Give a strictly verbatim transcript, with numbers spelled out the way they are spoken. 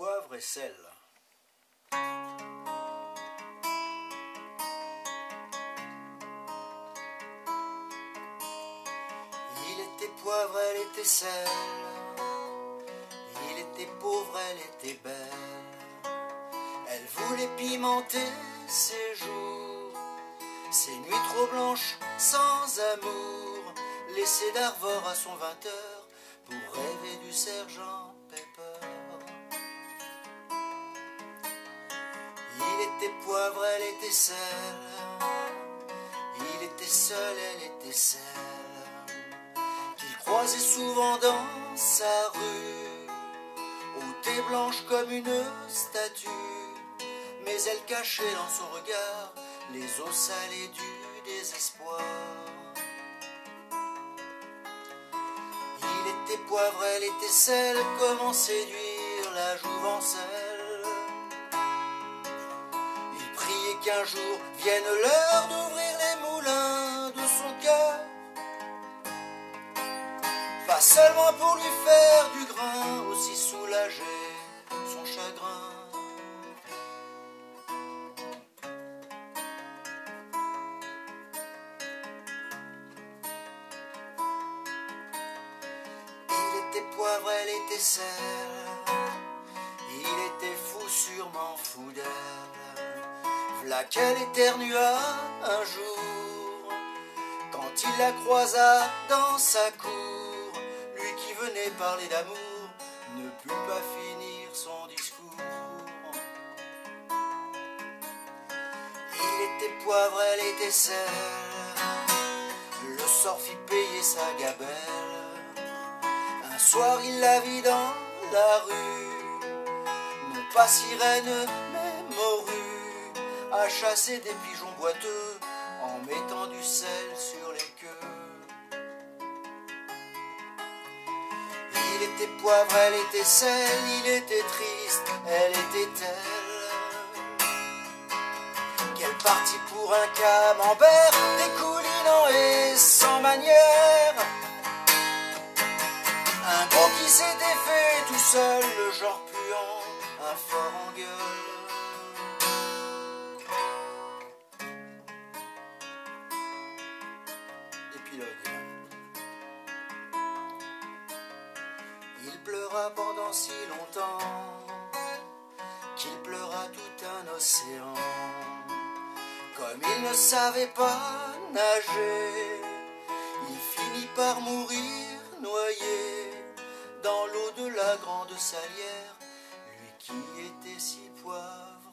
poivre et sel. Il était poivre, elle était sel. Il était pauvre, elle était belle. Elle voulait pimenter ses jours, ses nuits trop blanches sans amour, laisser d'Arvor à son vingt heures pour rêver du sergent Pepper. Il était poivre, elle était sel. Il était seul, elle était celle qu'il croisait souvent dans sa rue, haute et blanche comme une statue, mais elle cachait dans son regard les eaux salées du désespoir. Il était poivre, elle était sel, comment séduire la jouvencelle. Il priait qu'un jour vienne l'heure d'ouvrir les moulins de son cœur, pas seulement pour lui faire du grain, aussi soulager son chagrin. Il était poivre, elle était sel. Il était fou, sûrement fou d'elle. V'là qu'elle éternua un jour, quand il la croisa dans sa cour. Lui qui venait parler d'amour ne put pas finir son discours. Il était poivre, elle était sel. Le sort fit payer sa gabelle. Un soir il la vit dans la rue, non pas sirène mais morue, à chasser des pigeons boiteux en mettant du sel sur les queues. Il était poivre, elle était sel, il était triste, elle était telle qu'elle partit pour un camembert découlinant et sans manière. Un gros qui s'était fait tout seul, le genre puant, un fort en gueule. Épilogue. Il pleura pendant si longtemps qu'il pleura tout un océan. Comme il ne savait pas nager, il finit par mourir noyé dans l'eau de la grande salière, lui qui était si poivre